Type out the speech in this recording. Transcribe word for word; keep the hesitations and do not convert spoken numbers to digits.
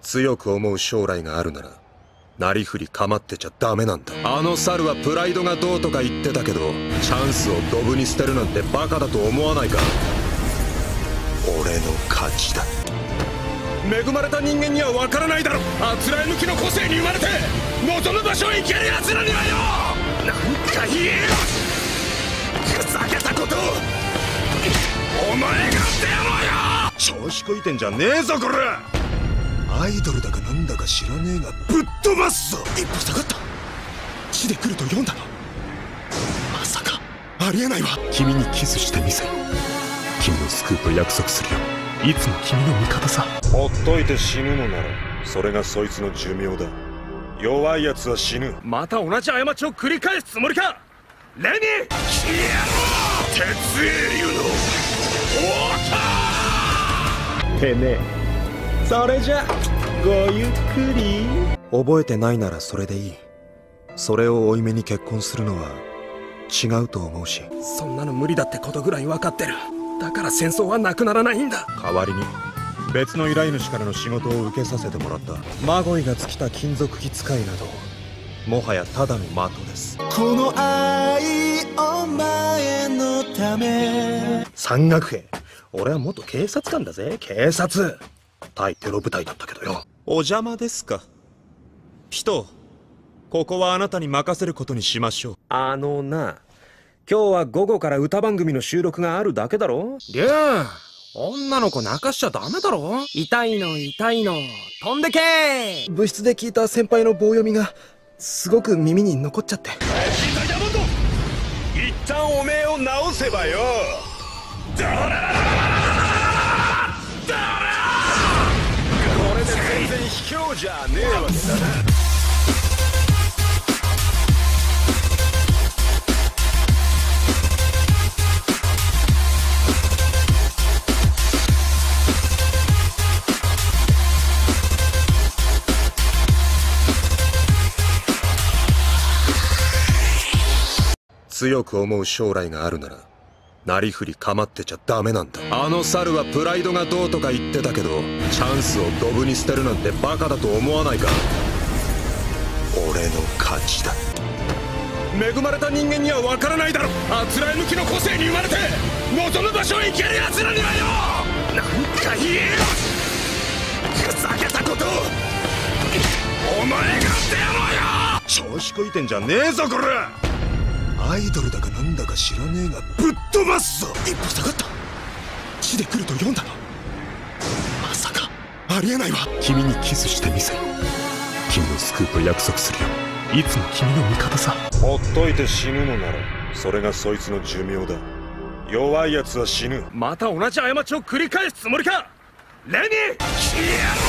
強く思う将来があるならなりふり構ってちゃダメなんだ。あの猿はプライドがどうとか言ってたけど、チャンスをドブに捨てるなんてバカだと思わないか。俺の勝ちだ。恵まれた人間には分からないだろ。あつらえ向きの個性に生まれて望む場所へ行ける奴らにはよ、なんか言えよ。ふざけたことをお前がしてやろうよ。調子こいてんじゃねえぞこら。アイドルだかなんだか知らねえがぶっ飛ばすぞ。一歩下がった。地で来ると読んだの。まさかありえないわ。君にキスしてみせる。君を救うと約束するよ。いつも君の味方さ。ほっといて死ぬのならそれがそいつの寿命だ。弱いやつは死ぬ。また同じ過ちを繰り返すつもりかレニー。消えろ鉄英雄の王てめえ。それじゃごゆっくり。覚えてないならそれでいい。それを負い目に結婚するのは違うと思うし。そんなの無理だってことぐらい分かってる。だから戦争はなくならないんだ。代わりに別の依頼主からの仕事を受けさせてもらった。マゴイが尽きた金属機使いなどもはやただの的です。この愛お前のため。山岳兵。俺は元警察官だぜ。警察対テロ部隊だったけどよ。お邪魔ですか。ピト、ここはあなたに任せることにしましょう。あのな、今日は午後から歌番組の収録があるだけだろ。りゅう、女の子泣かしちゃダメだろ。痛いの痛いの飛んでけー。部室で聞いた先輩の棒読みがすごく耳に残っちゃって。ダイヤモンド、一旦おめえを直せばよ。ドララララララドラ。これで全然卑怯じゃねえわけだな。強く思う将来があるならなりふり構ってちゃダメなんだ。あの猿はプライドがどうとか言ってたけど、チャンスをドブに捨てるなんてバカだと思わないか。俺の勝ちだ。恵まれた人間には分からないだろ。あつらえ向きの個性に生まれて望む場所へ行ける奴らにはよ、なんか言えよ。ふざけたことをお前がしてやろうよ。調子こいてんじゃねえぞこら。アイドルだかなんだか知らねえがぶっ飛ばすぞ。一歩下がった。地で来ると読んだの。まさかありえないわ。君にキスしてみせる。君を救うと約束するよ。いつも君の味方さ。ほっといて死ぬのならそれがそいつの寿命だ。弱いやつは死ぬ。また同じ過ちを繰り返すつもりかレニー。消えろ。